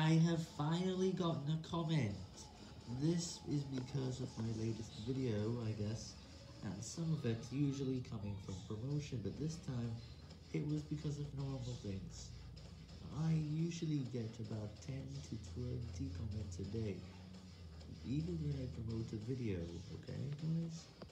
I have finally gotten a comment. This is because of my latest video, I guess, and some of it's usually coming from promotion, but this time it was because of normal things. I usually get about 10 to 20 comments a day, even when I promote a video, okay guys?